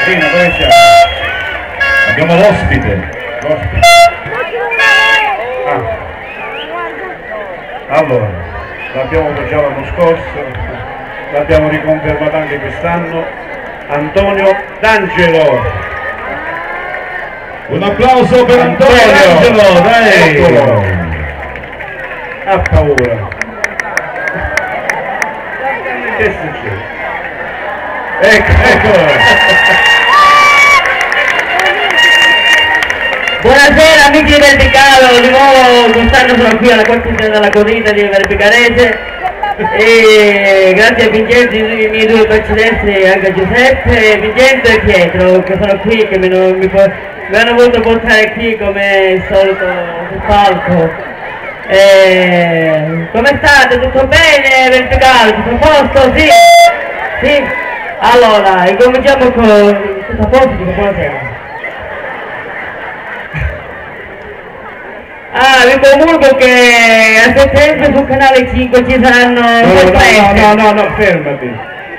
Cristina, dove siamo? Abbiamo l'ospite. Allora, l'abbiamo già l'anno scorso, l'abbiamo riconfermato anche quest'anno, Antonio D'Angelo. Un applauso per Antonio D'Angelo, dai! Eccolo. Ha paura. Che succede? Eccolo. Buonasera amici di Verticalo, di nuovo quest'anno sono qui alla quartiera della corrida di Verpicarese e grazie a Vincenzo, i miei due precedenti, anche a Giuseppe, Vincenzo e Pietro che sono qui, che mi hanno voluto portare qui come il solito sul palco. Come state? Tutto bene Verticalo? Tutto a posto? Sì? Sì? Allora, incominciamo con... Tutto a posto? Buonasera. Vi comunico che a settembre sul canale 5 ci saranno No, fermati.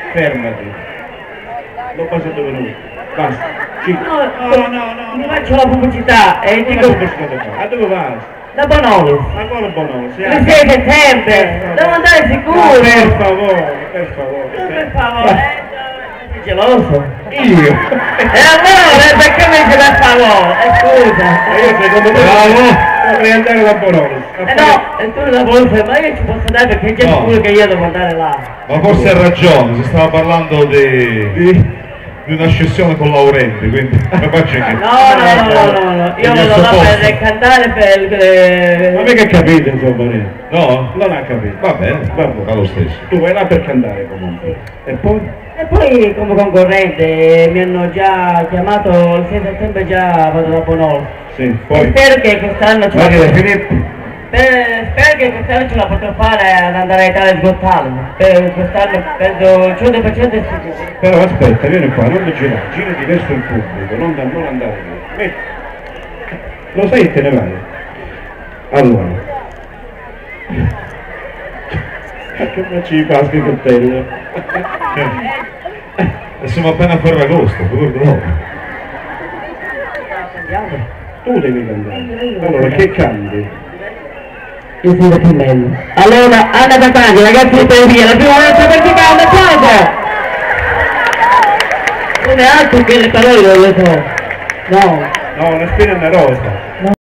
Non posso venuto. Basta. No, mi faccio la pubblicità e dico... A dove vai? Da Bonolis. Ma quale Bonolis? Il 6 settembre, devo andare sicuro. Per favore. Per favore, sei geloso? Io? E allora, perché mi dice per favore? Scusa. Io secondo me dovrei andare da Bonolis. No, e tu da Bonolis, ma io ci posso andare perché è già sicuro che io devo andare là. Ma forse ha ragione, si stava parlando di una scissione con Laurenti, quindi capace che... No, io vado là per cantare per... Ma mica capite insomma, No? non ha capito. Va bene, va lo stesso. Tu vai là per cantare comunque. E poi? E poi come concorrente mi hanno già chiamato il 6 settembre, già vado da Bonolis. Sì, poi. Spero che quest'anno ce la Spero che quest'anno ce la potrò fare ad andare a Italia sgottale. Per quest'anno penso il 100% è sicuro. Però aspetta, vieni qua, non ti girare, girati verso il pubblico, non andare via. Lo sai che te ne vai? Allora. Che faccio i paschi col tello? E siamo appena a Ferragosto, figurati dopo. Tu devi cantare. Allora, che canti? Io sono più bello. Allora, Anna Catania, ragazzi di Teoria, la prima volta per Verticalo, applauso! Come altro che le parole non le so. No. No, una spina è una rosa.